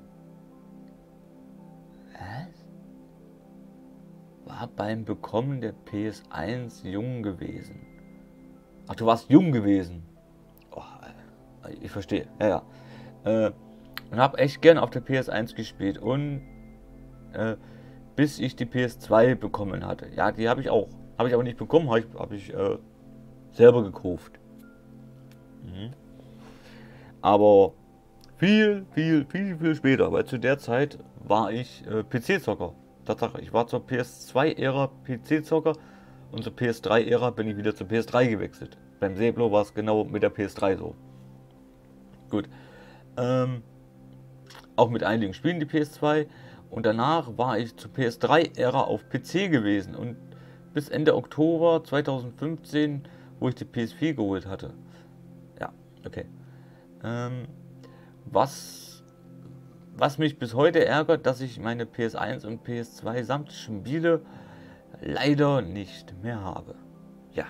War beim Bekommen der P S eins jung gewesen. Ach, du warst jung gewesen. Oh, ich verstehe. Ja, ja. Äh, und habe echt gern auf der P S eins gespielt. Und äh, bis ich die P S zwei bekommen hatte. Ja, die habe ich auch. Habe ich aber nicht bekommen, habe ich, hab ich äh, selber gekauft. Mhm. Aber viel, viel, viel, viel später, weil zu der Zeit war ich äh, P C-Zocker. Tatsache, ich war zur P S zwei-Ära P C-Zocker und zur P S drei-Ära bin ich wieder zur P S drei gewechselt. Beim Seblo war es genau mit der P S drei so. Gut. Ähm, auch mit einigen Spielen die P S zwei. Und danach war ich zur P S drei-Ära auf P C gewesen. Und bis Ende Oktober zweitausendfünfzehn, wo ich die P S vier geholt hatte. Ja, okay. Ähm, was, was mich bis heute ärgert, dass ich meine P S eins und P S zwei samt Spiele leider nicht mehr habe. Ja.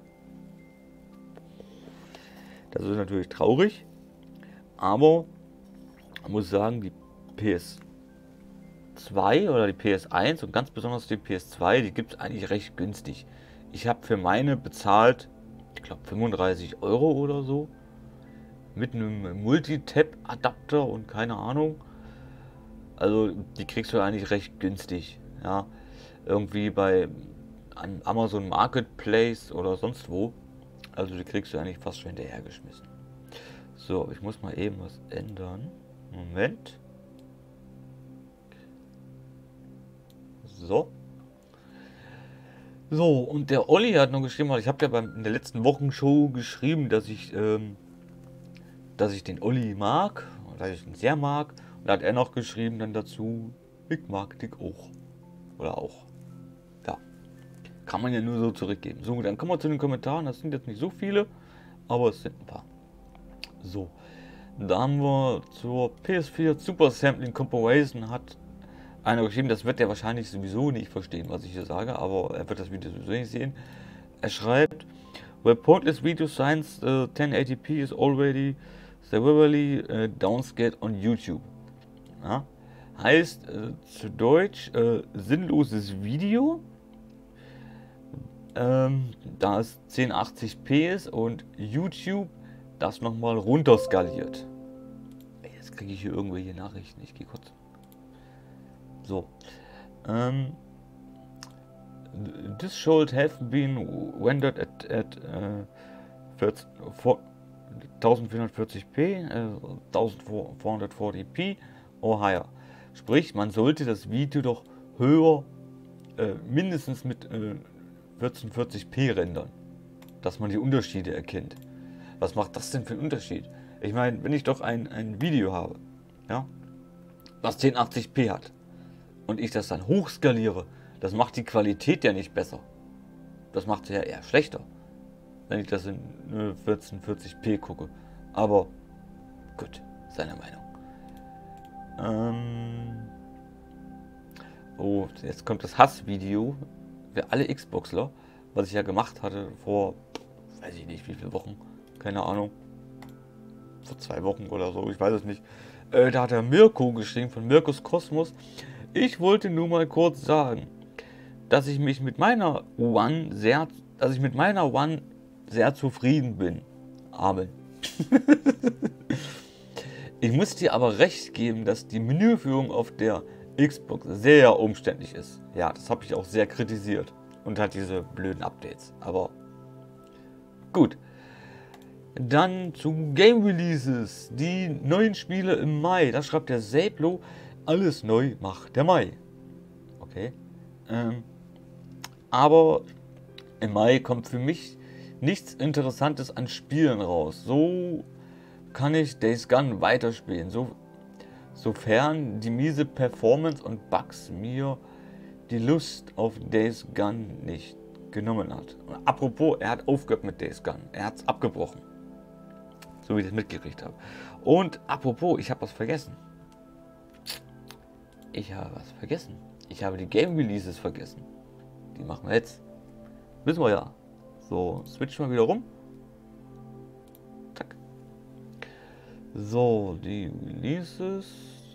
Das ist natürlich traurig. Aber man muss sagen, die P S zwei oder die P S eins und ganz besonders die P S zwei, die gibt es eigentlich recht günstig. Ich habe für meine bezahlt, ich glaube fünfunddreißig Euro oder so. Mit einem Multitap-Adapter und keine Ahnung. Also die kriegst du eigentlich recht günstig. Ja, irgendwie bei Amazon Marketplace oder sonst wo. Also die kriegst du eigentlich fast schon hinterhergeschmissen. So, ich muss mal eben was ändern. Moment. So. So, und der Olli hat noch geschrieben, ich habe ja beim, in der letzten Wochenshow geschrieben, dass ich, ähm, dass ich den Olli mag, dass ich ihn sehr mag. Und da hat er noch geschrieben dann dazu, ich mag dich auch. Oder auch. Ja. Kann man ja nur so zurückgeben. So, dann kommen wir zu den Kommentaren. Das sind jetzt nicht so viele, aber es sind ein paar. So. Da haben wir zur P S vier Super Sampling Compilation hat einer geschrieben, das wird er wahrscheinlich sowieso nicht verstehen, was ich hier sage, aber er wird das Video sowieso nicht sehen. Er schreibt, where pointless video science uh, ten eighty p is already severely uh, downscaled on YouTube. Ja? Heißt äh, zu Deutsch äh, sinnloses Video, ähm, da es zehn achtzig p ist und YouTube das nochmal runterskaliert. Jetzt kriege ich hier irgendwelche Nachrichten, ich gehe kurz. So. Um, this should have been rendered at, at uh, vierzehnhundertvierzig p, uh, vierzehnhundertvierzig p or higher. Sprich, man sollte das Video doch höher, äh, mindestens mit äh, vierzehnhundertvierzig p rendern, dass man die Unterschiede erkennt. Was macht das denn für einen Unterschied? Ich meine, wenn ich doch ein, ein Video habe, ja, was zehn achtzig p hat, und ich das dann hochskaliere, das macht die Qualität ja nicht besser. Das macht sie ja eher schlechter, wenn ich das in vierzehnhundertvierzig p gucke. Aber gut, seine Meinung. Ähm oh, jetzt kommt das Hassvideo für alle Xboxler, was ich ja gemacht hatte vor, weiß ich nicht wie viele Wochen, keine Ahnung, vor zwei Wochen oder so, ich weiß es nicht. Äh, da hat der Mirko geschrieben von Mirkus Kosmos. Ich wollte nur mal kurz sagen, dass ich mich mit meiner One sehr, dass ich mit meiner One sehr zufrieden bin. Amen. Ich muss dir aber recht geben, dass die Menüführung auf der Xbox sehr umständlich ist. Ja, das habe ich auch sehr kritisiert. Und halt diese blöden Updates. Aber gut. Dann zu Game Releases. Die neuen Spiele im Mai. Da schreibt der Seblo. Alles neu macht der Mai. Okay. Ähm, aber im Mai kommt für mich nichts Interessantes an Spielen raus. So kann ich Days Gone weiterspielen. So, sofern die miese Performance und Bugs mir die Lust auf Days Gone nicht genommen hat. Und apropos, er hat aufgehört mit Days Gone. Er hat es abgebrochen. So wie ich das mitgekriegt habe. Und apropos, ich habe was vergessen. Ich habe was vergessen. Ich habe die Game Releases vergessen. Die machen wir jetzt. Wissen wir ja. So, switchen wir wieder rum. Zack. So, die Releases.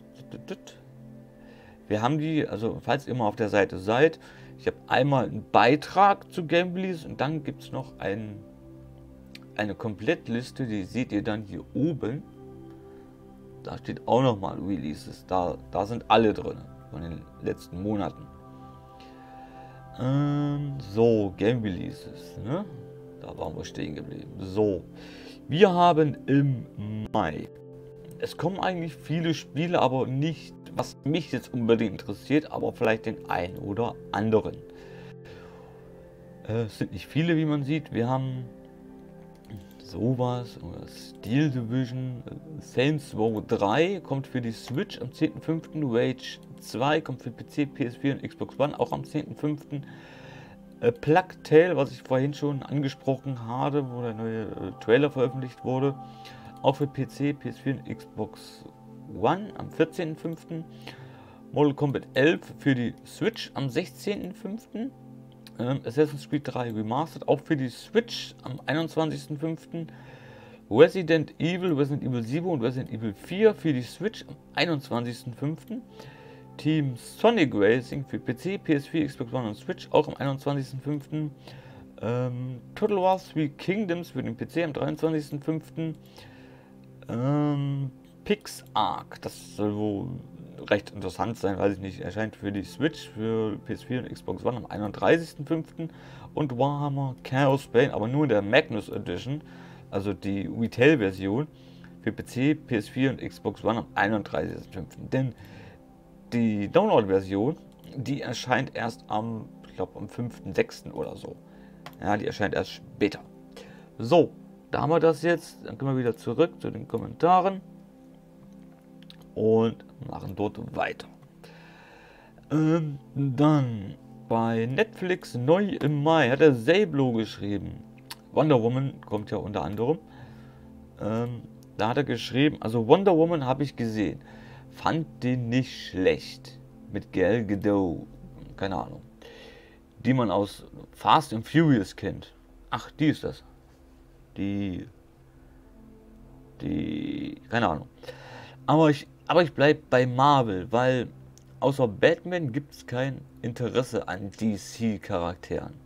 Wir haben die, also falls ihr mal auf der Seite seid, ich habe einmal einen Beitrag zu Game Release und dann gibt es noch ein, eine Komplettliste, die seht ihr dann hier oben. Da steht auch nochmal Releases. Da, da sind alle drin von den letzten Monaten. Ähm, so, Game Releases, ne? Da waren wir stehen geblieben. So, wir haben im Mai. Es kommen eigentlich viele Spiele, aber nicht, was mich jetzt unbedingt interessiert, aber vielleicht den einen oder anderen. Äh, es sind nicht viele, wie man sieht. Wir haben sowas, oder Steel Division, Saints Row drei kommt für die Switch am zehnten fünften Rage zwei kommt für P C, P S vier und Xbox One auch am zehnten fünften Äh, Plague Tale, was ich vorhin schon angesprochen habe, wo der neue äh, Trailer veröffentlicht wurde, auch für P C, P S vier und Xbox One am vierzehnten fünften Mortal Kombat elf für die Switch am sechzehnten fünften Ähm, Assassin's Creed drei Remastered auch für die Switch am einundzwanzigsten fünften Resident Evil, Resident Evil sieben und Resident Evil vier für die Switch am einundzwanzigsten fünften Team Sonic Racing für P C, P S vier, Xbox One und Switch auch am einundzwanzigsten fünften Ähm, Total War Three Kingdoms für den P C am dreiundzwanzigsten fünften Ähm, PixArk, das soll wohl recht interessant sein, weiß ich nicht, erscheint für die Switch, für P S vier und Xbox One am einunddreißigsten fünften und Warhammer Chaos Bane, aber nur in der Magnus Edition, also die Retail-Version, für P C, P S vier und Xbox One am einunddreißigsten fünften Denn die Download-Version, die erscheint erst am, ich glaube, am fünften sechsten oder so. Ja, die erscheint erst später. So, da haben wir das jetzt. Dann können wir wieder zurück zu den Kommentaren und machen dort weiter. Ähm, dann bei Netflix neu im Mai hat der Sablo geschrieben. Wonder Woman kommt ja unter anderem. Ähm, da hat er geschrieben, also Wonder Woman habe ich gesehen. Fand den nicht schlecht. Mit Gal Gadot. Keine Ahnung. Die man aus Fast and Furious kennt. Ach, die ist das. Die. Die. Keine Ahnung. Aber ich, aber ich bleibe bei Marvel, weil außer Batman gibt es kein Interesse an D C-Charakteren.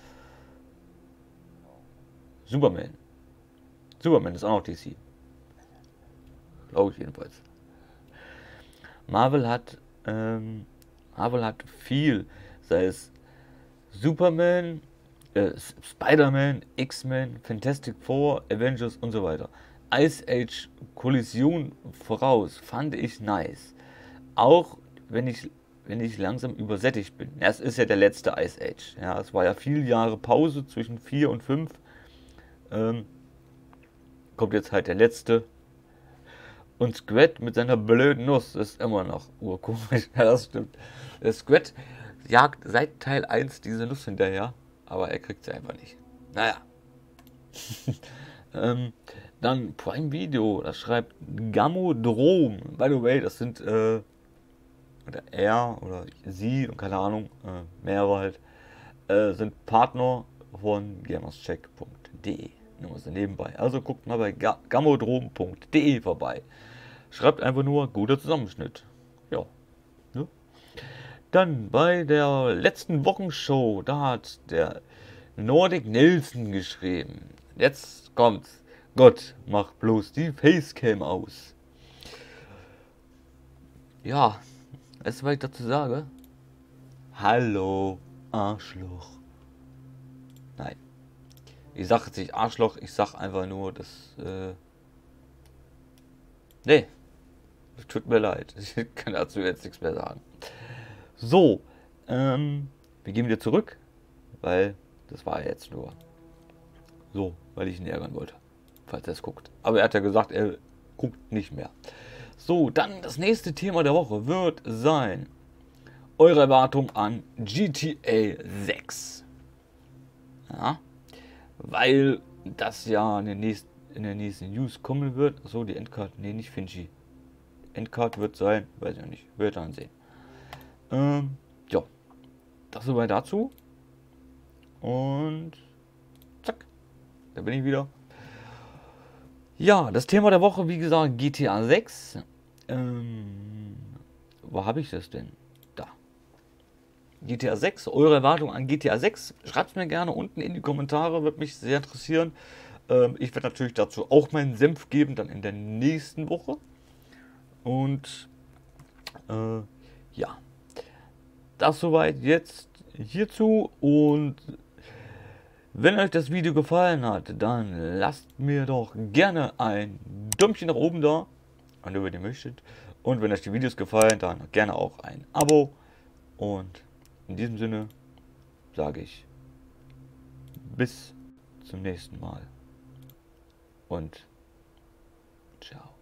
Superman. Superman ist auch noch D C. Glaube ich jedenfalls. Marvel hat, ähm, Marvel hat viel, sei es Superman, äh, Spider-Man, X-Men, Fantastic Four, Avengers und so weiter. Ice Age Kollision voraus fand ich nice. Auch wenn ich, wenn ich langsam übersättigt bin. Ja, es ist ja der letzte Ice Age. Ja, es war ja viele Jahre Pause zwischen vier und fünf. Ähm, kommt jetzt halt der letzte. Und Squid mit seiner blöden Nuss ist immer noch urkomisch. Ja, das stimmt. Der Squid jagt seit Teil eins diese Nuss hinterher, aber er kriegt sie einfach nicht. Naja. ähm, dann Prime Video, das schreibt Gamodrom. By the way, das sind äh, oder er oder sie, keine Ahnung, äh, mehrere halt, äh, sind Partner von gamerscheck punkt de. Nur so nebenbei. Also guckt mal bei gamodrom punkt de vorbei. Schreibt einfach nur guter Zusammenschnitt. Ja. Ne? Dann bei der letzten Wochenshow, da hat der Nordic Nelson geschrieben. Jetzt kommt's. Gott, mach bloß die Facecam aus. Ja, weißt du, was ich dazu sage? Hallo, Arschloch. Nein. Ich sage jetzt nicht Arschloch, ich sag einfach nur, dass. Äh nee. Tut mir leid. Ich kann dazu jetzt nichts mehr sagen. So. Ähm, wir gehen wieder zurück. Weil das war jetzt nur so, weil ich ihn ärgern wollte. Falls er es guckt. Aber er hat ja gesagt, er guckt nicht mehr. So, dann das nächste Thema der Woche wird sein eure Erwartung an G T A sechs. Ja. Weil das ja in der nächsten, in der nächsten News kommen wird. So, die Endcard, nee, nicht Finchi. Endcard wird sein, weiß ich nicht, wird dann sehen. Ähm, ja, das soweit dazu. Und zack, da bin ich wieder. Ja, das Thema der Woche, wie gesagt, G T A sechs. Ähm, wo habe ich das denn? Da. G T A sechs, eure Erwartung an G T A sechs, schreibt es mir gerne unten in die Kommentare, würde mich sehr interessieren. Ähm, ich werde natürlich dazu auch meinen Senf geben, dann in der nächsten Woche. Und äh, ja, das soweit jetzt. hierzu. Und wenn euch das Video gefallen hat, dann lasst mir doch gerne ein Däumchen nach oben da, wenn ihr den möchtet. Und wenn euch die Videos gefallen, dann gerne auch ein Abo. Und in diesem Sinne sage ich bis zum nächsten Mal und ciao.